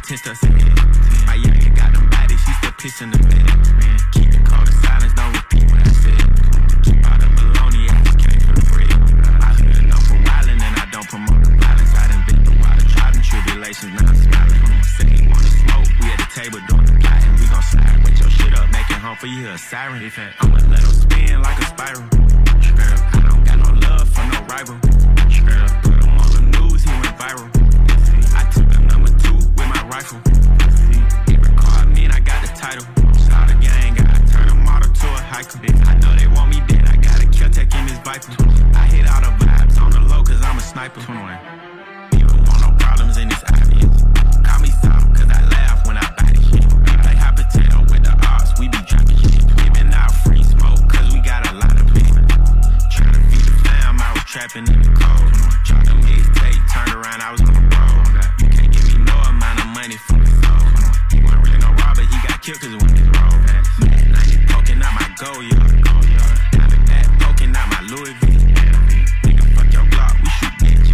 10 steps ahead. My youngin' got them bodies, he still pissing the bed. Keep the code of silence, don't repeat what I said. Keep all the baloney, I just came for the bread. I heard no for wildin' and I don't promote the violence. I done been through all the trials and tribulations, now I'm smiling. Said he wanna smoke, we at the table doing the plotting. We gon' slide with your shit up, make it home for you, a siren. I'ma let him spin like a spiral. I don't got no love for no rival. Put him on the news, he went viral. I took a number 2 with my rifle. He recorded me and I got the title. Saw the gang, I turned a model to a hiker. I know they want me dead, I got a kill tech in this Viper. I hit all the vibes on the low cause I'm a sniper. You don't want no problems in this obvious. Call me soft cause I laugh when I body shit. We play hot potato with the odds, we be dropping shit. Giving out free smoke cause we got a lot of pain. Trying to feed the fam, I was trapping in the cold. Dropped a mixtape, turned around, I was on the road. You can't give me no amount of money for the soul. He wasn't really no robber, he got killed cause he went his road. Mad 90 poking out my gold yard. I've been mad poking out my Louis V. Nigga, fuck your block, we shoot bitch.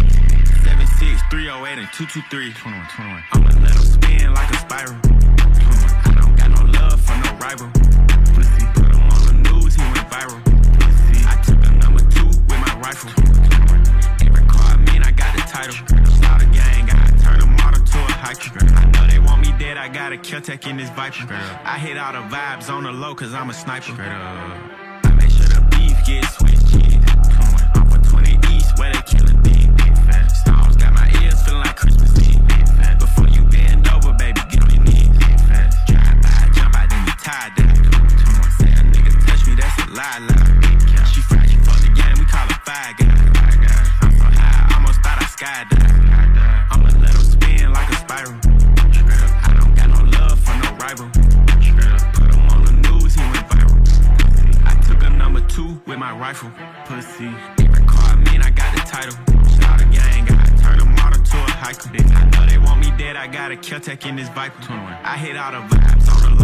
76, 308 and 223. 21. I'ma let him spin like a spiral. I don't got no love for no rival. Pussy, put him on the news, he went viral. I took a number 2 with my rifle. He recorded me and I got the title. Saw the gang, I turned a model to a hiker. I know they want me dead, I got a kill tech in this Viper. I hit all the vibes on the low cause I'm a sniper. I make sure the beef gets switched. I'm for 20 East where they killing me. Stones got my ears feeling like Christmas Eve. Before you bend over, baby, get on your knees. Drive by, jump out, then you tied down. Say a nigga touch me, that's a lie. She fried, she fucked the game, we call her Five Guy. I'm so high, I almost thought I skydived. I'ma let him spin like a spiral. I don't got no love for no rival. Put him on the news, he went viral. I took a number 2 with my rifle. Pussy, he recorded me and I got the title. Saw the gang, I turned a model to a hiker. I know they want me dead, I got a kill tech in this Viper. I hit all the vibes on the